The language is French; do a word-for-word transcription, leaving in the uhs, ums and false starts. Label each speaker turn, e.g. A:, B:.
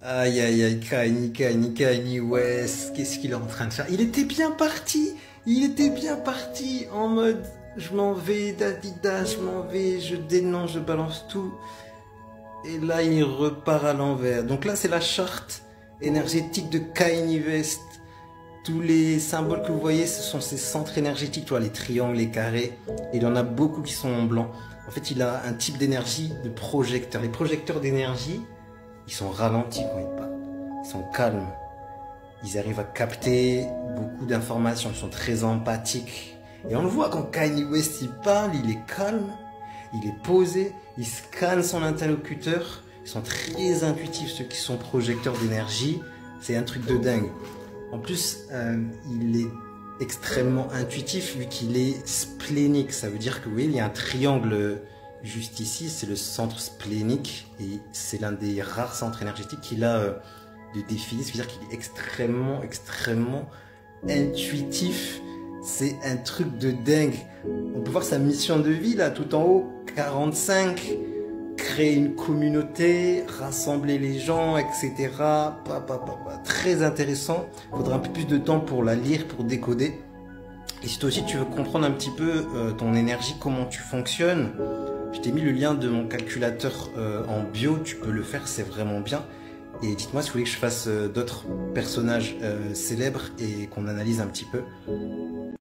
A: Aïe aïe aïe, Kanye, Kanye, Kanye West, qu'est-ce qu'il est en train de faire? Il était bien parti, il était bien parti en mode je m'en vais d'Adidas, je m'en vais, je dénonce, je balance tout. Et là il repart à l'envers. Donc là c'est la charte énergétique de Kanye West. Tous les symboles que vous voyez, ce sont ses centres énergétiques, tu vois, les triangles, les carrés. Et il y en a beaucoup qui sont en blanc. En fait, il a un type d'énergie de projecteur. Les projecteurs d'énergie, ils sont ralentis quand ils parlent. Ils sont calmes. Ils arrivent à capter beaucoup d'informations. Ils sont très empathiques. Et on le voit quand Kanye West il parle, il est calme, il est posé, il scanne son interlocuteur. Ils sont très intuitifs, ceux qui sont projecteurs d'énergie. C'est un truc de dingue. En plus, euh, il est extrêmement intuitif vu qu'il est splénique. Ça veut dire que oui, il y a un triangle juste ici, c'est le centre splénique et c'est l'un des rares centres énergétiques qu'il a euh, de défini. Ça veut dire qu'il est extrêmement, extrêmement intuitif. C'est un truc de dingue. On peut voir sa mission de vie là, tout en haut, quarante-cinq. Créer une communauté, rassembler les gens, et cetera. Pa, pa, pa, pa. Très intéressant. Il faudra un peu plus de temps pour la lire, pour décoder. Et si toi aussi tu veux comprendre un petit peu euh, ton énergie, comment tu fonctionnes, je t'ai mis le lien de mon calculateur euh, en bio. Tu peux le faire, c'est vraiment bien. Et dites-moi si vous voulez que je fasse euh, d'autres personnages euh, célèbres et qu'on analyse un petit peu.